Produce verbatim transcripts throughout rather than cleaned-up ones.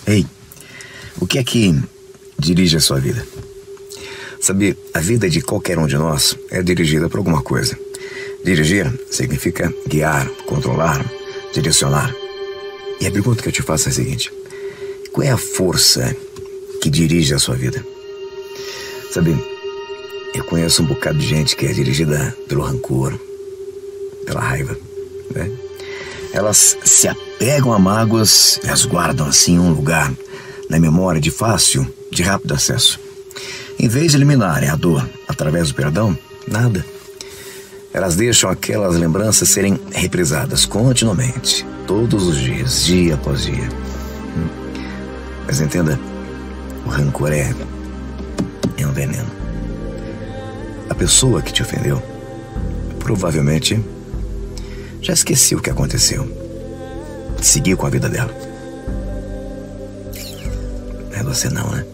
Ei, o que é que dirige a sua vida? Sabe, a vida de qualquer um de nós é dirigida por alguma coisa. Dirigir significa guiar, controlar, direcionar. E a pergunta que eu te faço é a seguinte: qual é a força que dirige a sua vida? Sabe, eu conheço um bocado de gente que é dirigida pelo rancor, pela raiva, né? Elas se apegam a mágoas e as guardam assim em um lugar na memória de fácil, de rápido acesso. Em vez de eliminarem a dor através do perdão, nada. Elas deixam aquelas lembranças serem reprisadas continuamente, todos os dias, dia após dia. Mas entenda, o rancor é, é um veneno. A pessoa que te ofendeu provavelmente já esqueceu o que aconteceu. Seguiu com a vida dela. É você não, né?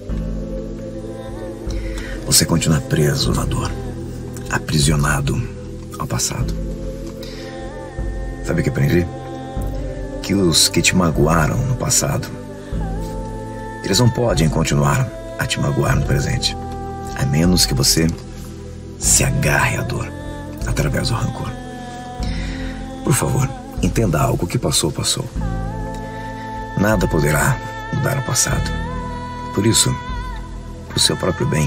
Você continua preso na dor, aprisionado ao passado. Sabe o que aprendi? Que os que te magoaram no passado, eles não podem continuar a te magoar no presente, a menos que você se agarre à dor através do rancor. Por favor, entenda algo: o que passou, passou. Nada poderá mudar o passado. Por isso, para o seu próprio bem,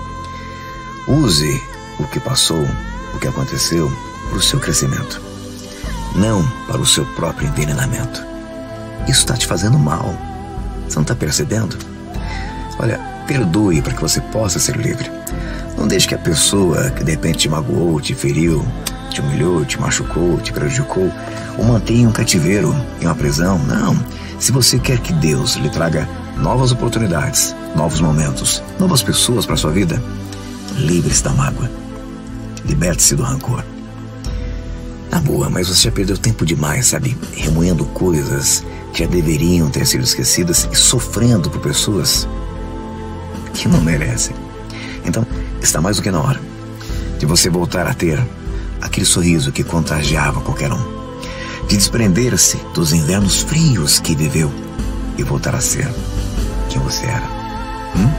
use o que passou, o que aconteceu, para o seu crescimento, não para o seu próprio envenenamento. Isso está te fazendo mal. Você não está percebendo? Olha, perdoe para que você possa ser livre. Não deixe que a pessoa que de repente te magoou, te feriu, te humilhou, te machucou, te prejudicou, o mantenha em um cativeiro, em uma prisão. Não. Se você quer que Deus lhe traga novas oportunidades, novos momentos, novas pessoas para a sua vida, livre-se da mágoa. Liberte-se do rancor. Na boa, mas você já perdeu tempo demais, sabe? Remoendo coisas que já deveriam ter sido esquecidas e sofrendo por pessoas que não merecem. Então, está mais do que na hora de você voltar a ter aquele sorriso que contagiava qualquer um, de desprender-se dos invernos frios que viveu e voltar a ser quem você era. Hum?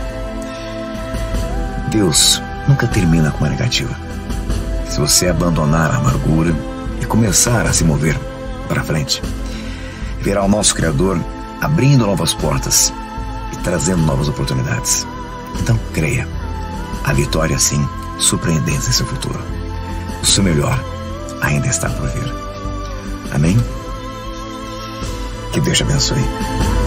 Deus nunca termina com uma negativa. Se você abandonar a amargura e começar a se mover para frente, verá o nosso Criador abrindo novas portas e trazendo novas oportunidades. Então, creia, a vitória, sim, surpreendente em seu futuro. O seu melhor ainda está por vir. Amém? Que Deus te abençoe.